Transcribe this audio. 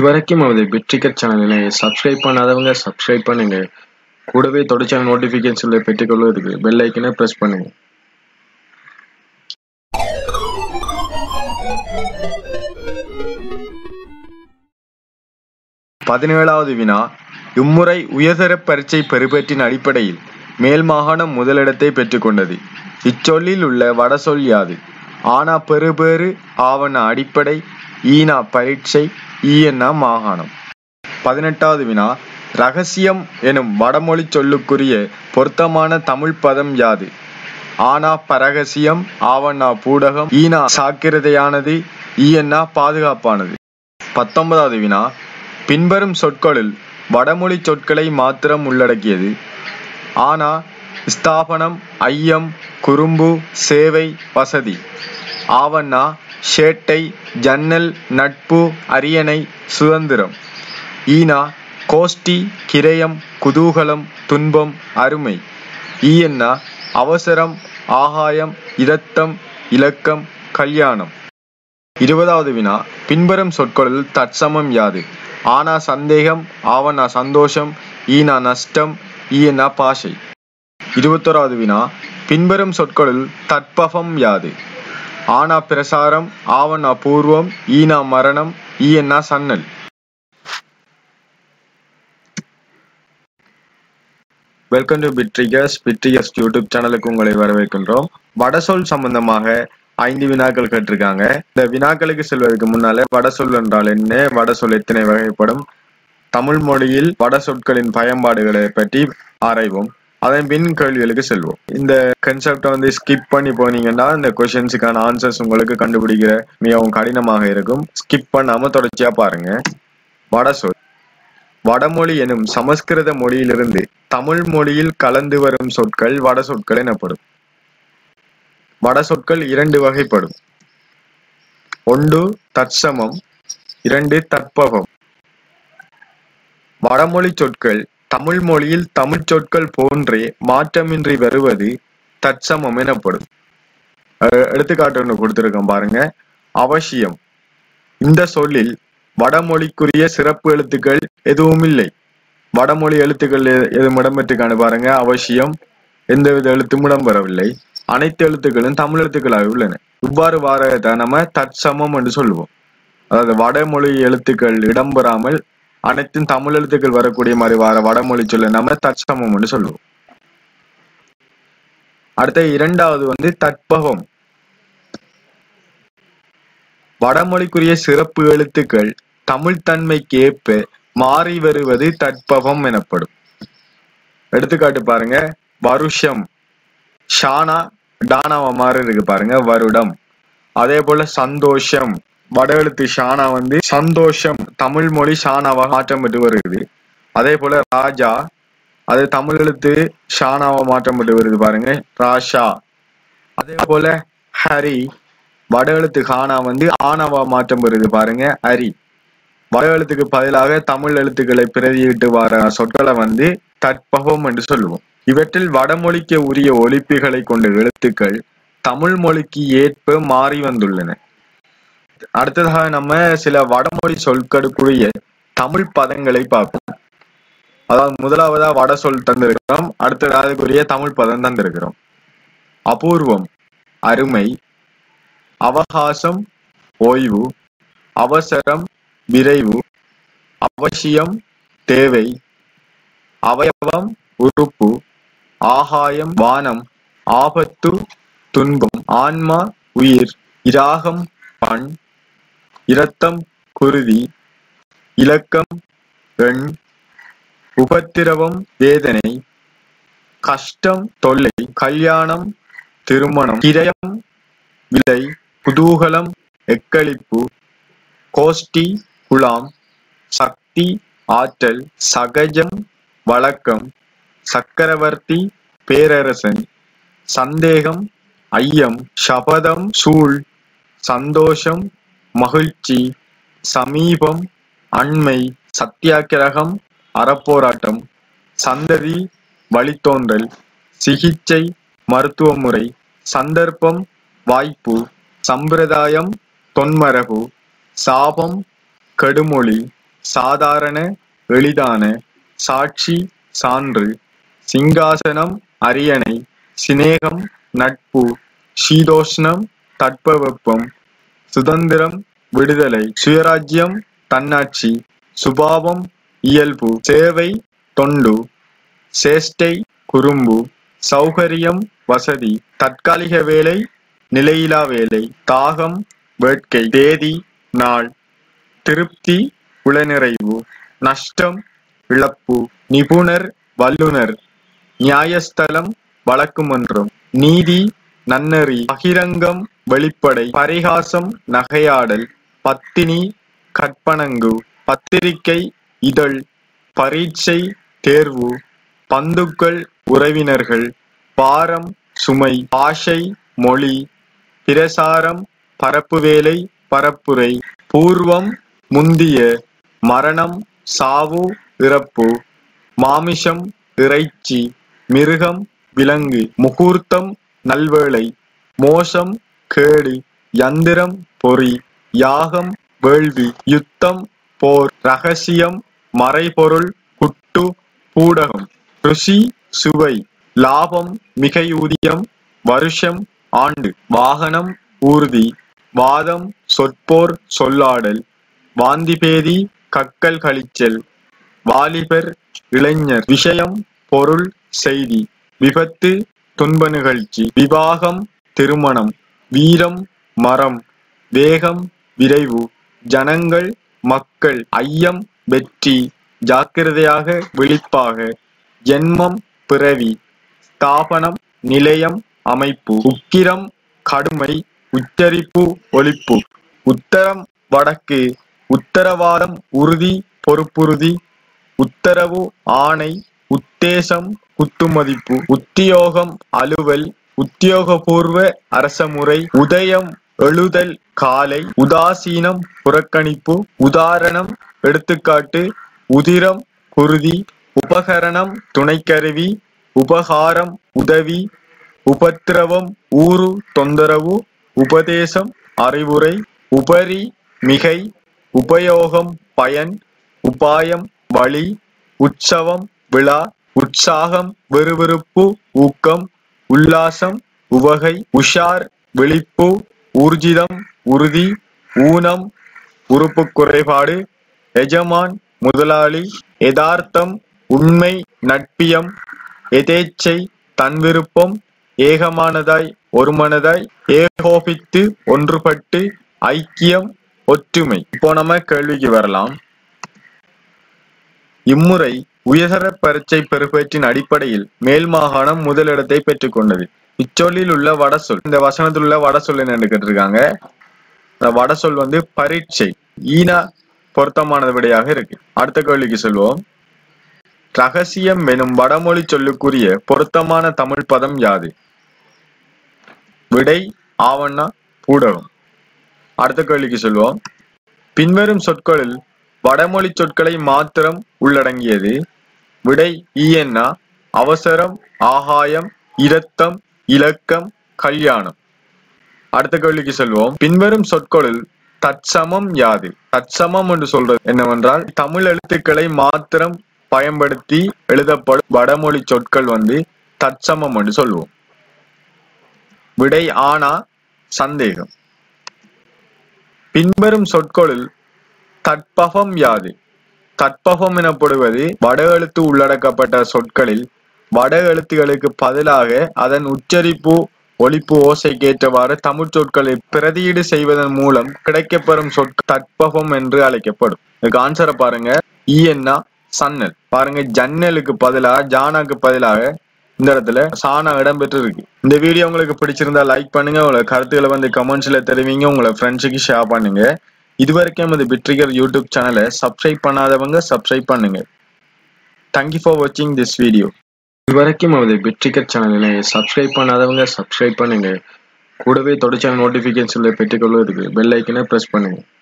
இதுவரைக்கும் நமது bittrigger சேனலை சப்ஸ்கிரைப் பண்ணாதவங்க சப்ஸ்கிரைப் பண்ணுங்க. கூடவே தொடர்ச்சியான நோட்டிஃபிகேஷன்களை பெற்றுக்கொள்வதற்கு பெல் ஐக்கனை பிரஸ் பண்ணுங்க. பதினேழாவது வினா. இம்முறை உயர்தர பரீட்சை பெறுபேற்றின் அடிப்படையில் மேல் மாகாணம் முதலிடத்தை பெற்றுக்கொண்டது. இச்சொல்லில் உள்ள வடசொல் யாது? ஆனா பெறுபேறு, ஆவண அடிப்படை, ஈனா பரீட்சை, ஈயன்னா மாகாணம். 18வது வினா. இரகசியம் எனும் வடமொழி சொல்லுக்குரிய பொருத்தமான தமிழ் பதம் யாது? ஆனா பரகசியம், ஆவண்ணா பூடகம், ஈனா சாக்கிரதையானது, ஈயன்னா பாதுகாப்பானது. 19வது வினா. பின்வரும் சொற்களில் வடமொழி சொற்களை மாத்திரம் உள்ளடக்கியது. ஆனா ஸ்தாபனம், ஐயம், குறும்பு, சேவை, வசதி. ஆவண்ணா ஷேட்டை, ஜன்னல், நட்பு, அரியணை, சுதந்திரம். ஈனா கோஷ்டி, கிரயம், குதூகலம், துன்பம், அருமை. ஈயன்னா அவசரம், ஆகாயம், இரத்தம், இலக்கம், கல்யாணம். 20வது வினா. பின்வரும் சொற்களில் தற்சமம் யாது? ஆனா சந்தேகம், ஆவண்ணா சந்தோஷம், ஈனா நஷ்டம், ஈயன்னா பாஷை. 21வது வினா. பின்வரும் சொற்களில் தற்பவம் யாது? ஆனா பிரசாரம், ஆவண்ணா பூர்வம், ஈனா மரணம், ஈயன்னா சன்னல். வெல்கம் டு bittriggers யூடியூப் சேனலுக்கு உங்களை வரவேற்கின்றோம். வடசொல் சம்பந்தமாக 5 வினாக்கள் கேட்டிருக்காங்க. இந்த வினாக்களுக்கு செல்வதற்கு முன்னால வடசொல் என்றால் என்ன, வடசொல் எத்தனை வகைப்படும், தமிழ் மொழியில் வட சொற்களின் பயன்பாடுகளை பற்றி ஆராய்வோம். அதன் பின் கேள்விகளுக்கு செல்வோம். இந்த கன்செப்டை ஸ்கிப் பண்ணி போனீங்கன்னா இந்த கொஸ்டின்ஸுக்கான ஆன்சர்ஸ் உங்களுக்கு கண்டுபிடிக்கிற மிகவும் கடினமாக இருக்கும். ஸ்கிப் பண்ணாம தொடர்ச்சியா பாருங்க. வடசொல். வடமொழி எனும் சமஸ்கிருத மொழியிலிருந்து தமிழ் மொழியில் கலந்து வரும் சொற்கள் வட சொற்கள் எனப்படும். வட சொற்கள் 2 வகைப்படும். 1 தற்சமம், 2 தற்பவம். வடமொழி சொற்கள் தமிழ் மொழியில் தமிழ் சொற்கள் போன்றே மாற்றமின்றி வருவது தற்சமம் எனப்படும். எடுத்துக்காட்டு ஒன்று கொடுத்திருக்கோம் பாருங்க. அவசியம். இந்த சொல்லில் வடமொழிக்குரிய சிறப்பு எழுத்துக்கள் எதுவும் இல்லை. வடமொழி எழுத்துக்கள் எதுவும் இடம்பெற்றுக்கான பாருங்க. அவசியம் எந்தவித எழுத்தும் இடம்பெறவில்லை. அனைத்து எழுத்துக்களும் தமிழ் எழுத்துக்களாக உள்ளன. இவ்வாறு வாரத்தை நம்ம தற்சமம் என்று சொல்லுவோம். அதாவது வடமொழி எழுத்துக்கள் இடம்பெறாமல் அனைத்தும் தமிழ் எழுத்துக்கள் வரக்கூடிய மாதிரி வார வடமொழி சொல்ல நம்ம தற்சமம் என்று சொல்லுவோம். அடுத்த 2வது தற்பவம். வடமொழிக்குரிய சிறப்பு எழுத்துக்கள் தமிழ் தன்மைக்கு ஏற்ப மாறி வருவது தற்பவம் எனப்படும். எடுத்துக்காட்டு பாருங்க. வருஷம், ஷானா டானாவா மாறி இருக்கு பாருங்க, வருடம். அதே போல சந்தோஷம், வட எழுத்து ஷானா சந்தோஷம், தமிழ் மொழி ஷானாவா மாற்றம் பெற்று வருகிறது. அதே போல ராஜா, அது தமிழ் எழுத்து ஷானாவா மாற்றம் பெற்று வருது பாருங்க, ராஷா. அதே போல ஹரி, வட எழுத்து ஹானா ஆனாவா மாற்றம் பெறுது பாருங்க, ஹரி. வட எழுத்துக்கு பதிலாக தமிழ் எழுத்துக்களை பிரதியிட்டு வர சொற்களை தற்பவம் என்று சொல்லுவோம். இவற்றில் வடமொழிக்கு உரிய ஒலிப்புகளை கொண்ட எழுத்துக்கள் தமிழ் மொழிக்கு ஏற்ப மாறி வந்துள்ளன. அடுத்ததாக நம்ம சில வடமொழி சொற்களுக்குரிய தமிழ் பதங்களை பார்ப்போம். அதாவது முதலாவதா வட சொல் தந்திருக்கிறோம், அடுத்ததாக அதுக்குரிய தமிழ் பதம் தந்திருக்கிறோம். அபூர்வம் அருமை, அவகாசம் ஓய்வு, அவசரம் விரைவு, அவசியம் தேவை, அவயவம் உறுப்பு, ஆகாயம் வானம், ஆபத்து துன்பம், ஆன்மா உயிர், இராகம் பண், இரத்தம் குருதி, இலக்கம் எண், உபத்திரவம் வேதனை, கஷ்டம் தொல்லை, கல்யாணம் திருமணம், கிரயம் விலை, குதூகலம் எக்களிப்பு, கோஷ்டி குலாம், சக்தி ஆற்றல், சகஜம் வழக்கம், சக்கரவர்த்தி பேரரசன், சந்தேகம் ஐயம், சபதம் சூழ், சந்தோஷம் மகிழ்ச்சி, சமீபம் அண்மை, சத்தியாகிரகம் அறப்போராட்டம், சந்ததி வழித்தோன்றல், சிகிச்சை மருத்துவ முறை, சந்தர்ப்பம் வாய்ப்பு, சம்பிரதாயம் தொன்மரபு, சாபம் கெடுமொழி, சாதாரண எளிதான சாட்சி சான்று சிங்காசனம் அரியணை சிநேகம் நட்பு சீதோஷ்ணம் தட்பவெப்பம் சுதந்திரம் விடுதலை சுயராஜ்யம் தன்னாட்சி சுபாவம் இயல்பு சேவை தொண்டு சேஷ்டை குறும்பு சௌகரியம் வசதி தற்காலிக வேலை நிலையிலா வேலை தாகம் வேட்கை தேதி நாள் திருப்தி உளநிறைவு நஷ்டம் இழப்பு நிபுணர் வல்லுனர் நியாயஸ்தலம் வழக்குமன்றம் நீதி நன்னறி பகிரங்கம் வெளிப்படை பரிகாசம் நகையாடல் பத்தினி கற்பனங்கு பத்திரிகை இதழ் பரீட்சை தேர்வு பந்துக்கள் உறவினர்கள் பாரம் சுமை பாஷை மொழி பிரசாரம் பரப்பு வேலை பரப்புரை பூர்வம் முந்திய மரணம் சாவு இறப்பு மாமிசம் இறைச்சி மிருகம் விலங்கு முகூர்த்தம் நல்வேளை மோசம் கேடு யந்திரம் பொறி யாகம் வேள்வி யுத்தம் போர் ரகசியம் மறைபொருள் குட்டு பூடகம் ருசி சுவை லாபம் மிகையூதியம் வருஷம் ஆண்டு வாகனம் ஊர்தி வாதம் சொற்போர் சொல்லாடல் வாந்திபேதி கக்கல் கழிச்சல் வாலிபர் இளைஞர் விஷயம் பொருள் செய்தி விபத்து துன்ப நிகழ்ச்சி விவாகம் திருமணம் வீரம் மரம் வேகம் விரைவு ஜனங்கள் மக்கள் ஐயம் வெற்றி ஜாக்கிரதையாக விழிப்பாக ஜென்மம் பிறவி ஸ்தாபனம் நிலையம் அமைப்பு உக்கிரம் கடுமை உச்சரிப்பு ஒலிப்பு உத்தரம் வடக்கு உத்தரவாதம் உறுதி பொறுப்புறுதி உத்தரவு ஆணை உத்தேசம் குத்துமதிப்பு உத்தியோகம் அலுவல் உத்தியோகபூர்வ அரசமுறை உதயம் எழுதல் காலை உதாசீனம் புறக்கணிப்பு உதாரணம் எடுத்துக்காட்டு உதிரம் குருதி உபகரணம் துணைக்கருவி உபகாரம் உதவி உபத்திரவம் ஊறு தொந்தரவு உபதேசம் அறிவுரை உபரி மிகை உபயோகம் பயன் உபாயம் வழி உற்சவம் விழா உற்சாகம் விறுவிறுப்பு ஊக்கம் உல்லாசம் உவகை உஷார் விழிப்பு ஊர்ஜிதம் உறுதி ஊனம் உறுப்பு குறைபாடு எஜமான் முதலாளி யதார்த்தம் உண்மை நட்பியம் எதேச்சை தன் விருப்பம் ஏகமானதாய் ஒருமனதாய் ஏகோபித்து ஒன்றுபட்டு ஐக்கியம் ஒற்றுமை. இப்போ நம்ம கேள்விக்கு வரலாம். இம்முறை உயர்தர பரீட்சை பெறுபேற்றின் அடிப்படையில் மேல் மாகாணம் முதலிடத்தை பெற்றுக் கொண்டது. இச்சொல்லில் உள்ள வடசொல், இந்த வசனத்தில் உள்ள வடசொல் என்ன கேட்டிருக்காங்க. வடசொல் பரீட்சை ஈனா பொருத்தமானது விடையாக இருக்கு. அடுத்த கேள்விக்கு சொல்வோம். ரகசியம் எனும் வடமொழி சொல்லுக்குரிய பொருத்தமான தமிழ் பதம் யாது? விடை ஆவண்ணா பூடகம். அடுத்த கேள்விக்கு சொல்வோம். பின்வரும் சொற்களில் வடமொழி சொற்களை மாத்திரம் உள்ளடங்கியது. விடை ஈயன்னா அவசரம் ஆகாயம் இரத்தம் இலக்கம் கல்யாணம். அடுத்த கேள்விக்கு செல்வோம். பின்வரும் சொற்களில் தற்சமம் யாது? தற்சமம் என்று சொல்றது என்னவென்றால் தமிழ் எழுத்துக்களை மாத்திரம் பயன்படுத்தி எழுதப்படும் வடமொழி சொற்கள் தற்சமம் என்று சொல்வோம். விடை ஆனா சந்தேகம். பின்வரும் சொற்களில் தட்பகம் யாது? தட்பகம் எனப்படுவது வட எழுத்து உள்ளடக்கப்பட்ட சொற்களில் வட எழுத்துகளுக்கு பதிலாக அதன் உச்சரிப்பு ஒலிப்பு ஓசைக்கேற்றவாறு தமிழ் சொற்களை பிரதியீடு செய்வதன் மூலம் கிடைக்கப்பெறும் சொற்கள் தட்பகம் என்று அழைக்கப்படும். இதுக்கு ஆன்சரை பாருங்க. ஈஎன்னா சன்னல். பாருங்க, ஜன்னலுக்கு பதிலாக ஜானாக்கு பதிலாக இந்த இடத்துல சானா இடம்பெற்று இருக்கு. இந்த வீடியோ உங்களுக்கு பிடிச்சிருந்தா லைக் பண்ணுங்க. உங்களை கருத்துக்களை கமெண்ட்ஸ்ல தெரிவிங்க. உங்களை ஃப்ரெண்ட்ஸுக்கு ஷேர் பண்ணுங்க. இதுவரைக்கும் பிட்ரிகர் யூடியூப் சேனலை சப்ஸ்கிரைப் பண்ணாதவங்க சப்ஸ்கிரைப் பண்ணுங்க. தேங்க்யூ ஃபார் வாட்சிங் திஸ் வீடியோ. இதுவரைக்கும் பிட்ரிகர் சேனலை சப்ஸ்கிரைப் பண்ணாதவங்க சப்ஸ்கிரைப் பண்ணுங்க. கூடவே தொடர்ச்சியான நோட்டிபிகேஷன்ல பெற்றுக்கொள்வதற்கு பெல் ஐக்கனை பிரஸ் பண்ணுங்க.